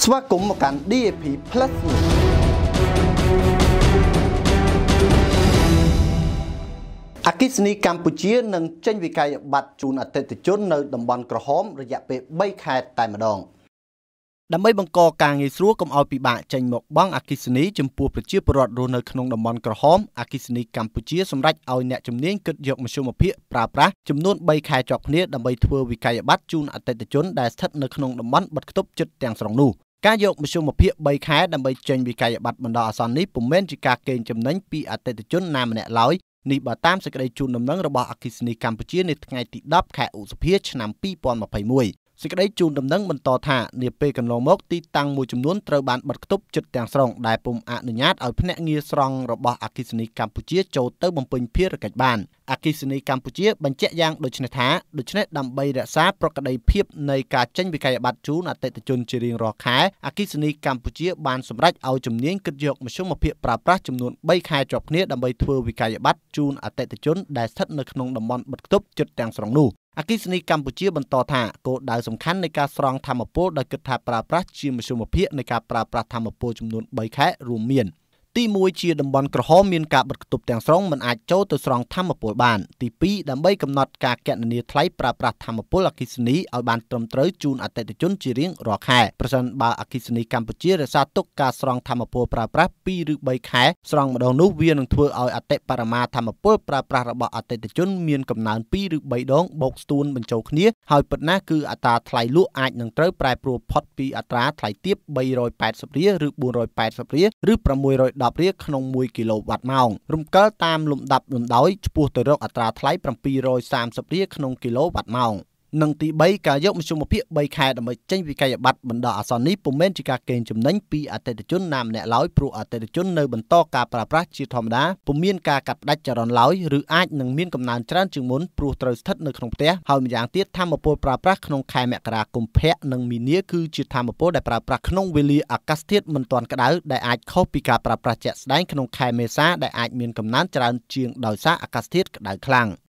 ស្វាគមន៍មកកាន់ DAP Plus អគិសនីកម្ពុជានឹងចេញវិក័យប័ត្រជូនអតិថិជននៅតំបន់ក្រហមរយៈពេល3ខែតែម្ដងដើម្បីបង្កការងាយស្រួលកុំឲ្យពិបាកចេញមកបង់អគិសនីចំពោះប្រជាពលរដ្ឋរស់នៅក្នុងតំបន់ក្រហមអគិសនីកម្ពុជាសម្រេចឲ្យអ្នកជំនាញគិតយកមធ្យមភាគប្រើប្រាស់ចំនួន3ខែជាប់គ្នាដើម្បីធ្វើវិក័យប័ត្រជូនអតិថិជនដែលស្ថិតនៅក្នុងតំបន់បិទគប់ជិតទាំងស្រុងនោះការយកមធ្យមភាគ3ខែដើម្បីចេញវិក័យប័ត្របណ្ដោះអាសន្ននេះពុំមែនជាការកេងចំណេញពីអតិថិជនណាម្នាក់ឡើយនេះបើតាមសេចក្តីជូនដំណឹងរបស់អគ្គិសនីកម្ពុជានៅថ្ងៃទី10ខែឧសភាឆ្នាំ2021សេចក្តីជូនដំណឹងបន្តថានាពេលកន្លងមកទីតាំងមួយចំនួនត្រូវបានបិទគប់ជិតទាំងស្រុងដែលពុំអនុញ្ញាតឲ្យភ្នាក់ងារស្រង់របស់អគ្គិសនីកម្ពុជាចូលទៅបំពេញភារកិច្ចបានអគ្គិសនីកម្ពុជាបញ្ជាក់យ៉ាងដូចនេះថាដូច្នេះដើម្បីរក្សាប្រក្រតីភាពនៃការចេញវិក័យប័ត្រជូនអតិថិជនជារៀងរាល់ខែអគ្គិសនីកម្ពុជាបានសម្រេចឲ្យជំនាញគិតយកមធ្យមភាគប្រើប្រាស់ចំនួន3ខែជាប់គ្នាដើម្បីធ្វើវិក័យប័ត្រជូនអតិថិជនដែលស្ថិតនៅក្នុងតំបន់បិទគប់ជិតទាំងស្រុងនោះអគ្គិសនីកម្ពុជាបន្តថាគោលដៅសំខាន់នៃការស្រង់ថាមពលដោយគិតថាប្រើប្រាស់ជាមធ្យមភាគនៃការប្រើប្រាស់ថាមពលចំនួន3ខែរួមមានទី1ជាតំបន់ក្រហមមានការបិទគប់ទាំងស្រុងមិនអាចចូលទៅស្រង់ថាមពលបានទី2ដើម្បីកំណត់ការគណនាថ្លៃប្រើប្រាស់ថាមពលអគ្គិសនីឲ្យបានត្រឹមត្រូវជូនអតិថិជនជារៀងរាល់ខែប្រសិនបើអគ្គិសនីកម្ពុជារក្សាទុកការស្រង់ថាមពលប្រើប្រាស់2ឬ3ខែស្រង់ម្ដងនោះវានឹងធ្វើឲ្យអតិបរមាថាមពលប្រើប្រាស់របស់អតិថិជនមានកំណើន2ឬ3ដងបូកស្ទួនបញ្ចូលគ្នាហើយពិតណាស់គឺអត្រាថ្លៃលក់អាចនឹងត្រូវប្រែប្រួលផុតពីអត្រាថ្លៃទាប380រៀលឬ480រៀលឬ610រៀលក្នុង1គីឡូវ៉ាត់ម៉ោងរំកិលតាមលំដាប់លំដោយឆ្ពោះទៅរកអត្រាថ្លៃ730រៀលក្នុងគីឡូវ៉ាត់ម៉ោងនិងទី3ការយកមធ្យមភាគ3ខែដើម្បីចេញវិក័យប័ត្របណ្ដោះអាសន្ននេះពុំមែនជាការកេងចំណេញពីអតិថិជនណាម្នាក់ឡើយព្រោះអតិថិជននៅបន្តការប្រើប្រាស់ជាធម្មតាពុំមានការកាត់ផ្ដាច់ចរន្តឡើយឬអាចនឹងមានកំណើនច្រើនជាងមុនព្រោះត្រូវស្ថិតនៅក្នុងផ្ទះហើយម្យ៉ាងទៀតថាមពលប្រើប្រាស់ក្នុងខែមករាកុម្ភៈនិងមីនាគឺជាថាមពលដែលប្រើប្រាស់ក្នុងវេលាអាកាសធាតុមិនទាន់ក្តៅដែលអាចខុសពីការប្រើប្រាស់ជាក់ស្ដែងក្នុងខែមេសាដែលអាចមានកំណើនច្រើនជាងដោយសារអាកាសធាតុក្តៅខ្លាំង